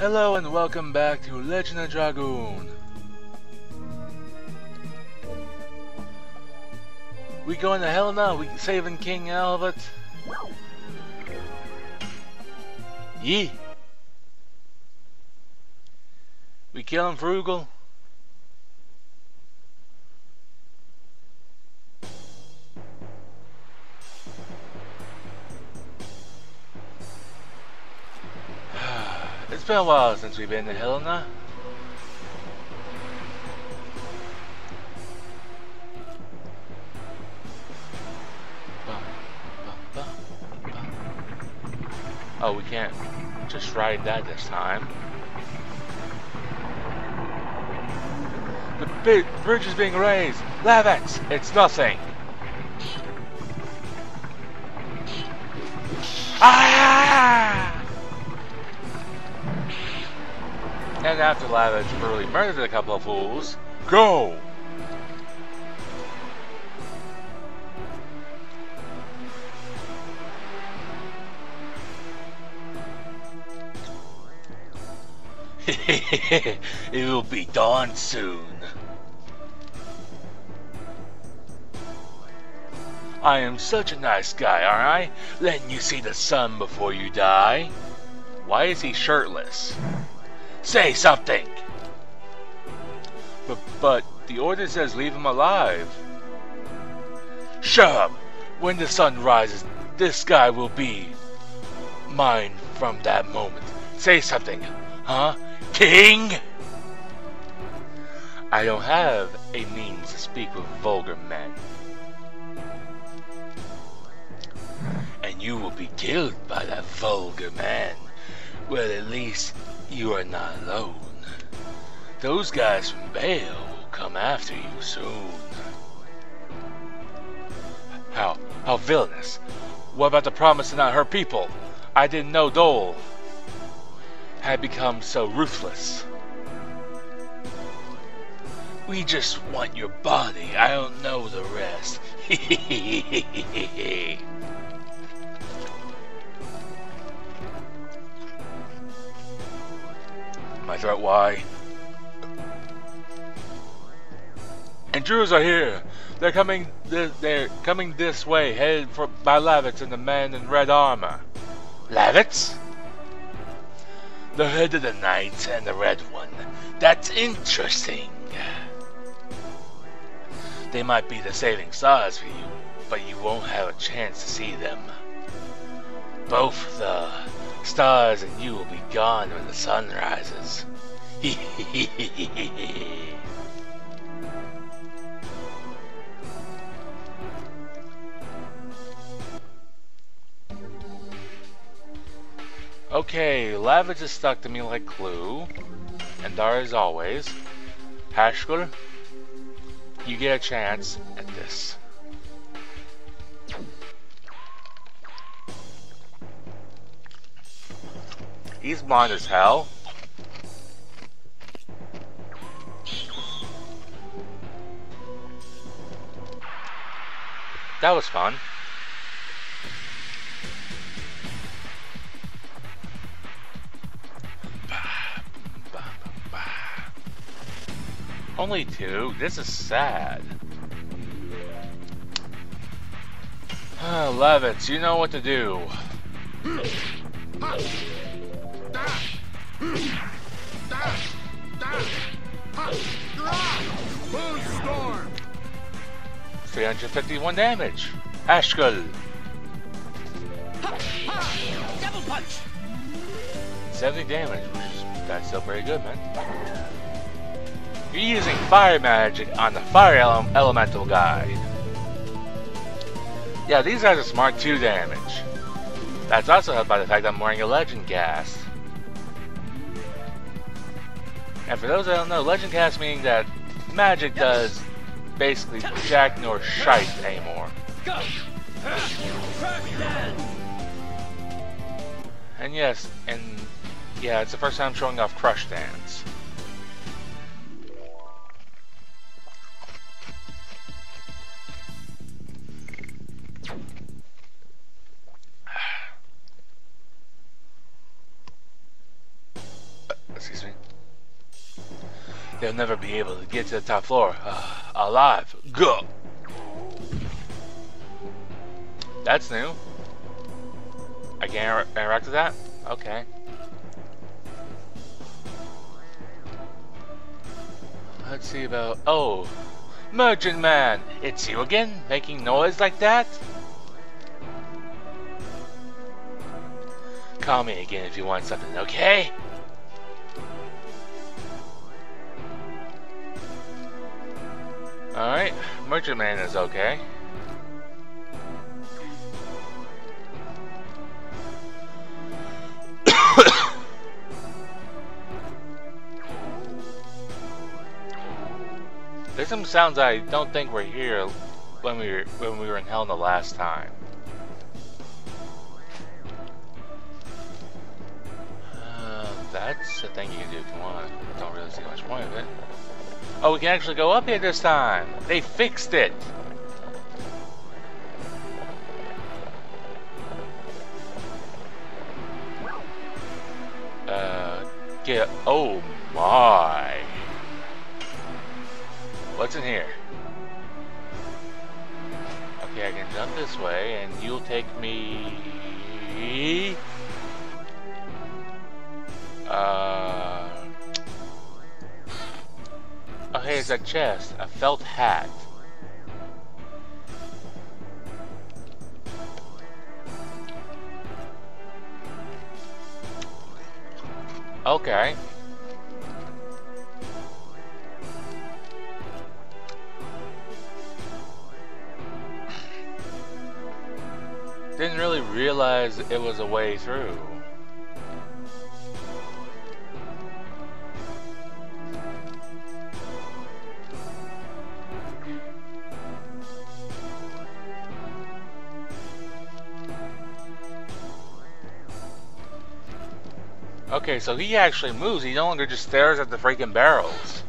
Hello and welcome back to Legend of Dragoon. We going to hell now? We saving King Albert? Yee. We killing Frugal? It's been a while since we've been to Helena. Oh, we can't just ride that this time. The bridge is being raised. Lavets, it's nothing. Ah! And after Lavets brutally murdered a couple of fools, go! It will be dawn soon. I am such a nice guy, aren't I? Letting you see the sun before you die. Why is he shirtless? Say something! But the order says leave him alive. Shut up! When the sun rises, this guy will be mine from that moment. Say something, huh? King? I don't have a means to speak with vulgar men. And you will be killed by that vulgar man. Well, at least you are not alone. Those guys from Baal will come after you soon. How villainous. What about the promise to not hurt people? I didn't know Dole had become so ruthless. We just want your body. I don't know the rest. My throat, why? Intruders are here. They're coming this way, headed by Lavets and the men in red armor. Lavets? The head of the knights and the red one. That's interesting. They might be the saving stars for you, but you won't have a chance to see them. Both the stars and you will be gone when the sun rises. Okay, Lavets is stuck to me like glue, and Dara as always. Hashkul, you get a chance at this. He's blind as hell. That was fun. Only two? This is sad. Lavets, you know what to do. Storm. 351 damage. Hashkul. Double punch. 70 damage, which is that's still pretty good, man. You're using fire magic on the fire elemental guy. Yeah, these guys are smart 2 damage. That's also helped by the fact I'm wearing a legend cast. And for those that don't know, legend cast meaning that magic does basically jack nor shite anymore. And yes, it's the first time showing off Crush Dance. They'll never be able to get to the top floor alive. Go! That's new. I can't interact with that? Okay. Let's see about... Oh! Merchant Man! It's you again? Making noise like that? Call me again if you want something, okay? Alright, Merchant Man is okay. There's some sounds I don't think were here when we were in Hell the last time. That's a thing you can do if you want. Don't really see much point of it. Oh, we can actually go up here this time. They fixed it. Get. Oh my. What's in here? Okay, I can jump this way, and you'll take me. Oh, hey, it's a chest. A felt hat. Okay. Didn't really realize it was a way through. Okay, so he actually moves. He no longer just stares at the freaking barrels.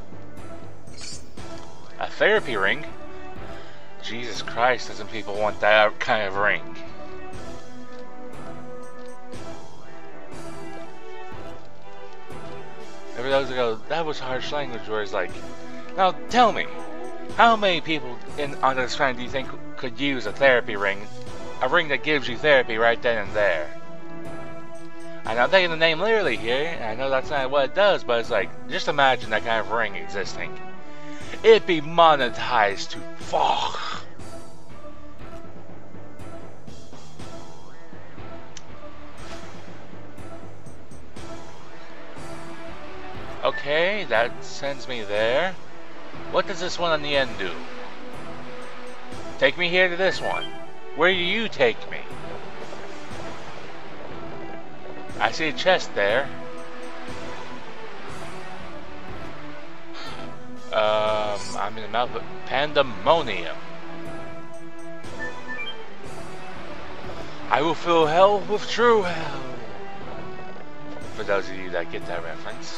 A therapy ring? Jesus Christ, doesn't people want that kind of ring? Every those ago, that was harsh language where it's like, now tell me, how many people on this planet do you think could use a therapy ring? A ring that gives you therapy right then and there. And I'm taking the name literally here, and I know that's not what it does, but it's like, just imagine that kind of ring existing. It'd be monetized to fuck. Okay, that sends me there. What does this one on the end do? Take me here to this one. Where do you take me? I see a chest there. I'm in the mouth of Pandemonium. I will fill hell with true hell. For those of you that get that reference.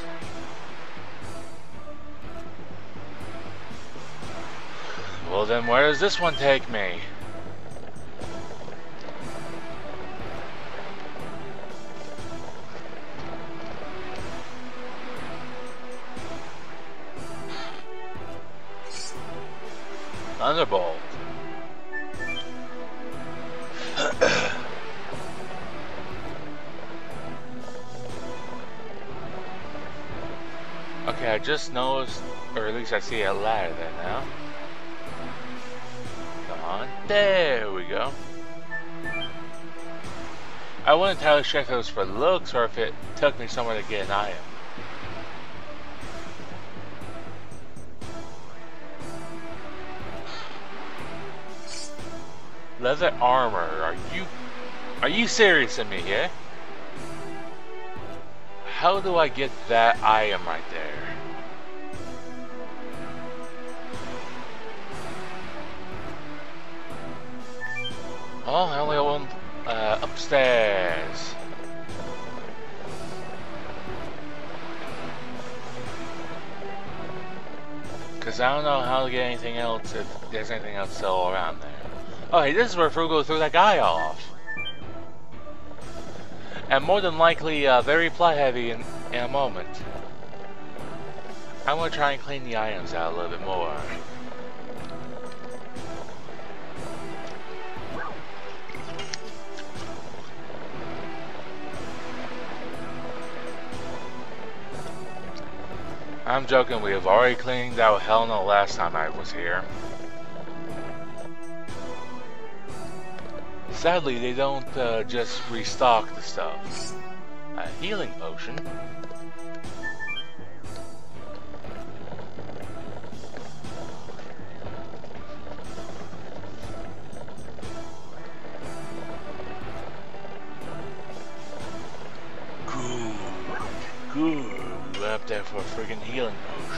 Well then, where does this one take me? Thunderbolt. Okay, I just noticed, or at least I see a ladder there now. Come on, there we go. I wasn't entirely sure if it was for looks or if it took me somewhere to get an item. Leather armor, are you serious in me, yeah? How do I get that item right there? Oh, I only got one upstairs. Cause I don't know how to get anything else if there's anything else still around there. Oh, hey, this is where Frugal threw that guy off. And more than likely, very plot heavy in a moment. I'm gonna try and clean the items out a little bit more. I'm joking, we have already cleaned out Hell No last time I was here. Sadly, they don't just restock the stuff. A healing potion. Good. We're up there for a friggin' healing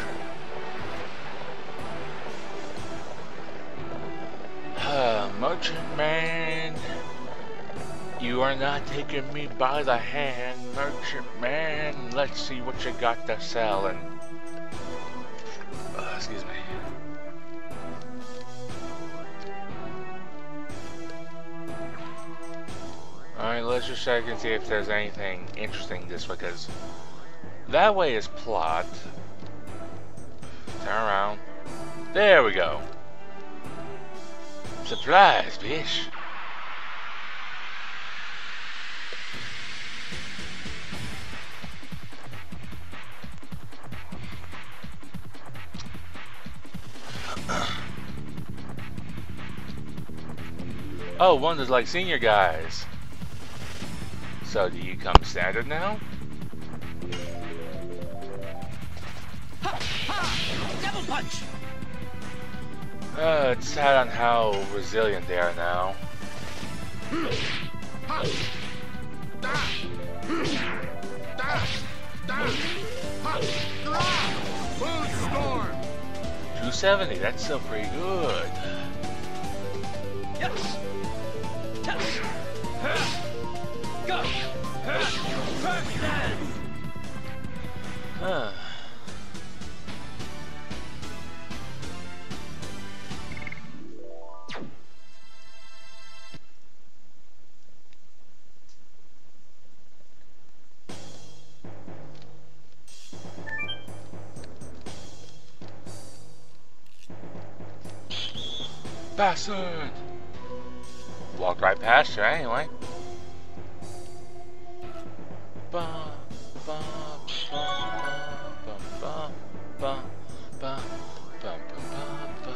potion. Merchant man, you are not taking me by the hand, merchant man. Let's see what you got to sell. And excuse me. Alright, let's just check and see if there's anything interesting this way, because that way is plot. Turn around. There we go. Surprise, bitch. Oh, one is like senior guys. So do you come standard now? Ha! Ha! Double punch! It's sad on how resilient they are now. Ha! Da! Da! Da! Ha! Da! Moon storm! 270, that's still pretty good. Yes! Yes! Go! Perfect! Huh. Bastard! Walked right past you anyway. Ba, ba, ba, ba, ba, ba, ba, ba, ba.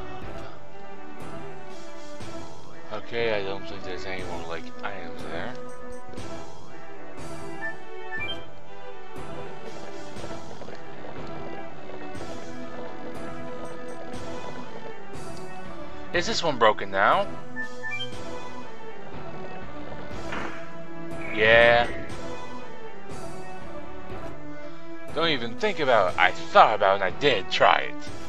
Okay, I don't think there's any more like items there. Is this one broken now? Yeah. Don't even think about it. I thought about it and I did try it.